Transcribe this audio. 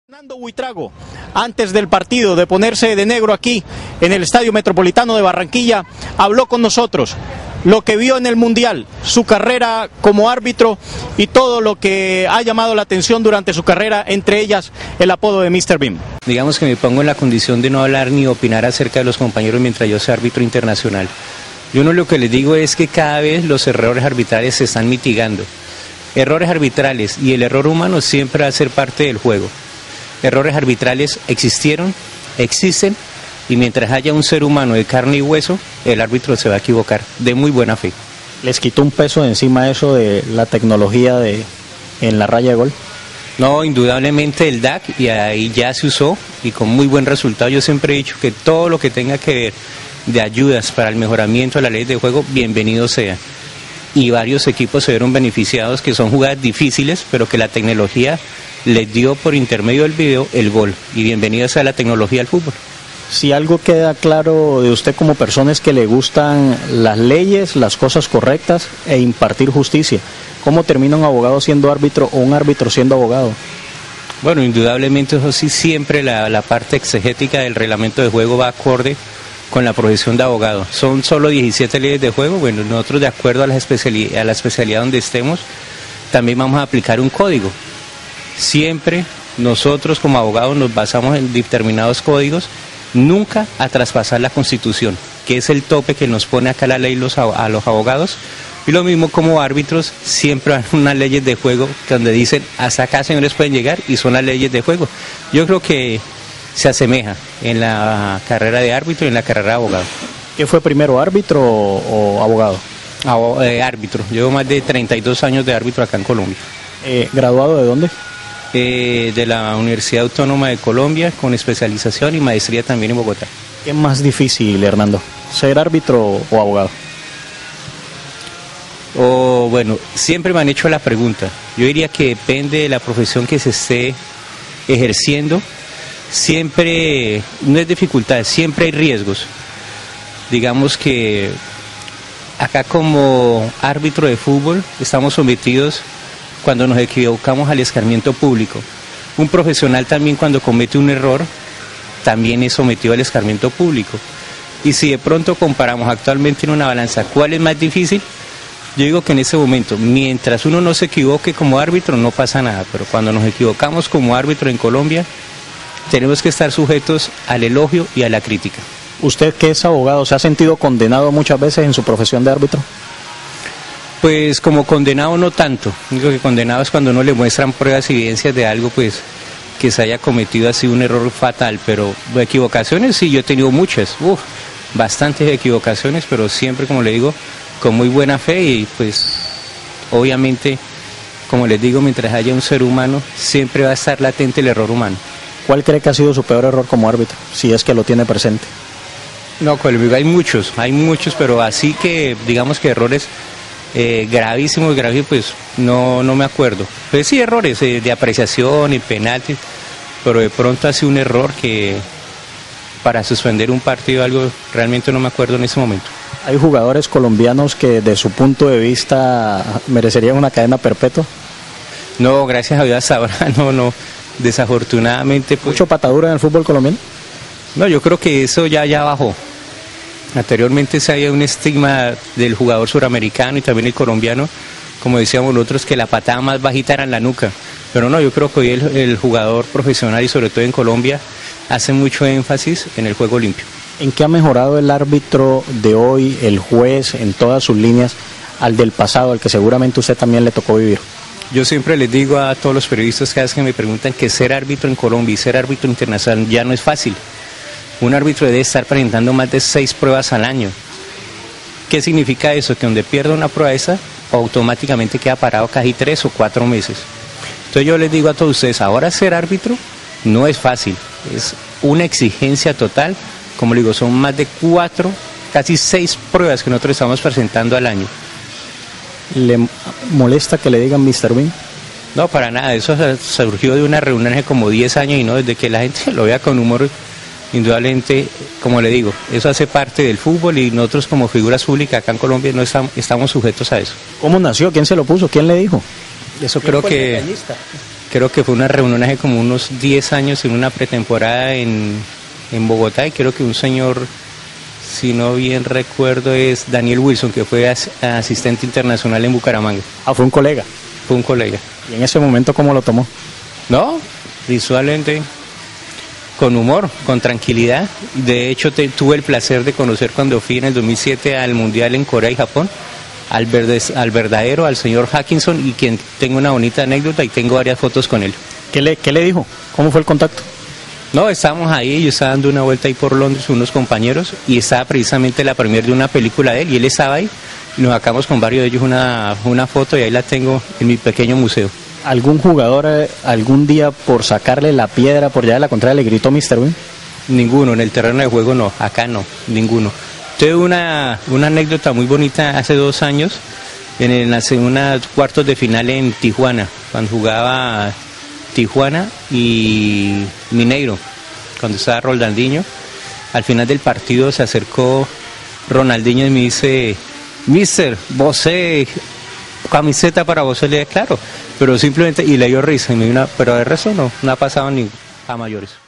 Fernando Buitrago, antes del partido de ponerse de negro aquí en el Estadio Metropolitano de Barranquilla, habló con nosotros lo que vio en el Mundial, su carrera como árbitro y todo lo que ha llamado la atención durante su carrera, entre ellas el apodo de Mr. Bean. Digamos que me pongo en la condición de no hablar ni opinar acerca de los compañeros mientras yo sea árbitro internacional. Yo lo que les digo es que cada vez los errores arbitrales se están mitigando. Errores arbitrales y el error humano siempre va a ser parte del juego. Errores arbitrales existieron, existen, y mientras haya un ser humano de carne y hueso, el árbitro se va a equivocar, de muy buena fe. ¿Les quitó un peso de encima eso de la tecnología en la raya de gol? No, indudablemente el DAC, y ahí ya se usó, y con muy buen resultado. Yo siempre he dicho que todo lo que tenga que ver de ayudas para el mejoramiento de la ley de juego, bienvenido sea. Y varios equipos se vieron beneficiados, que son jugadas difíciles, pero que la tecnología les dio por intermedio del video el gol, y bienvenido sea la tecnología al fútbol. Si algo queda claro de usted como persona es que le gustan las leyes, las cosas correctas e impartir justicia. ¿Cómo termina un abogado siendo árbitro o un árbitro siendo abogado? Bueno, indudablemente eso sí, siempre la parte exegética del reglamento de juego va acorde con la profesión de abogado. Son solo 17 leyes de juego. Bueno, nosotros, de acuerdo a la especialidad donde estemos, también vamos a aplicar un código. Siempre nosotros como abogados nos basamos en determinados códigos, nunca a traspasar la Constitución, que es el tope que nos pone acá la ley a los abogados. Y lo mismo como árbitros, siempre hay unas leyes de juego donde dicen hasta acá señores pueden llegar, y son las leyes de juego. Yo creo que se asemeja en la carrera de árbitro y en la carrera de abogado. ¿Qué fue primero, árbitro o abogado? Árbitro. Llevo más de 32 años de árbitro acá en Colombia. ¿Graduado de dónde? De la Universidad Autónoma de Colombia, con especialización y maestría también en Bogotá. ¿Qué es más difícil, Hernando? ¿Ser árbitro o abogado? Bueno, siempre me han hecho la pregunta. Yo diría que depende de la profesión que se esté ejerciendo. Siempre, no es dificultad, siempre hay riesgos. Digamos que acá como árbitro de fútbol estamos sometidos, cuando nos equivocamos, al escarmiento público. Un profesional también, cuando comete un error, también es sometido al escarmiento público. Y si de pronto comparamos actualmente en una balanza cuál es más difícil, yo digo que en ese momento, mientras uno no se equivoque como árbitro, no pasa nada, pero cuando nos equivocamos como árbitro en Colombia, tenemos que estar sujetos al elogio y a la crítica. ¿Usted, que es abogado, se ha sentido condenado muchas veces en su profesión de árbitro? Pues como condenado no tanto. Digo que condenado es cuando no le muestran pruebas y evidencias de algo, pues que se haya cometido así un error fatal. Pero equivocaciones sí, yo he tenido muchas, bastantes equivocaciones, pero siempre, como le digo, con muy buena fe, y pues obviamente, como les digo, mientras haya un ser humano, siempre va a estar latente el error humano. ¿Cuál cree que ha sido su peor error como árbitro, si es que lo tiene presente? No, conmigo hay muchos, pero así que digamos que errores gravísimos, pues no me acuerdo. Pues sí, errores de apreciación y penaltis, pero de pronto ha sido un error que para suspender un partido, algo realmente no me acuerdo en ese momento. ¿Hay jugadores colombianos que de su punto de vista merecerían una cadena perpetua? No, gracias a Dios hasta ahora no, desafortunadamente. Pues, ¿Mucho patadura en el fútbol colombiano? No, yo creo que eso ya bajó. Anteriormente se había un estigma del jugador suramericano y también el colombiano, como decíamos nosotros, que la patada más bajita era en la nuca. Pero no, yo creo que hoy el jugador profesional, y sobre todo en Colombia, hace mucho énfasis en el juego limpio. ¿En qué ha mejorado el árbitro de hoy, el juez, en todas sus líneas, al del pasado, al que seguramente usted también le tocó vivir? Yo siempre les digo a todos los periodistas que me preguntan que ser árbitro en Colombia y ser árbitro internacional ya no es fácil. Un árbitro debe estar presentando más de 6 pruebas al año. ¿Qué significa eso? Que donde pierda una prueba esa, automáticamente queda parado casi 3 o 4 meses. Entonces yo les digo a todos ustedes, ahora ser árbitro no es fácil, es una exigencia total. Como les digo, son más de 4, casi 6 pruebas que nosotros estamos presentando al año. ¿Le molesta que le digan Mr. Bean? No, para nada, eso surgió de una reunión hace como 10 años, y no, desde que la gente lo vea con humor. Indudablemente, como le digo, eso hace parte del fútbol, y nosotros como figuras públicas acá en Colombia no estamos sujetos a eso. ¿Cómo nació? ¿Quién se lo puso? ¿Quién le dijo? Eso creo que creo que fue una reunión hace como unos 10 años en una pretemporada en Bogotá, y creo que un señor, si no bien recuerdo, es Daniel Wilson, que fue asistente internacional en Bucaramanga. Ah, fue un colega. Fue un colega. ¿Y en ese momento cómo lo tomó? No, visualmente, con humor, con tranquilidad. De hecho, tuve el placer de conocer cuando fui en el 2007 al Mundial en Corea y Japón, al verdadero, al señor Hackinson, y quien tengo una bonita anécdota y tengo varias fotos con él. ¿Qué le dijo? ¿Cómo fue el contacto? No, estábamos ahí, yo estaba dando una vuelta ahí por Londres con unos compañeros, y estaba precisamente la premier de una película de él, y él estaba ahí, y nos sacamos con varios de ellos una foto, y ahí la tengo en mi pequeño museo. ¿Algún jugador algún día por sacarle la piedra, por llevarla contra le gritó Mr. Win? Ninguno, en el terreno de juego no, acá no, ninguno. Tuve una anécdota muy bonita hace 2 años, en la segunda cuartos de final en Tijuana, cuando jugaba Tijuana y Mineiro, cuando estaba Ronaldinho. Al final del partido se acercó Ronaldinho y me dice: Mister, vos camiseta para vos. Le dije, claro, pero simplemente, y le dio risa, y me dio pero de resto no ha pasado ni a mayores.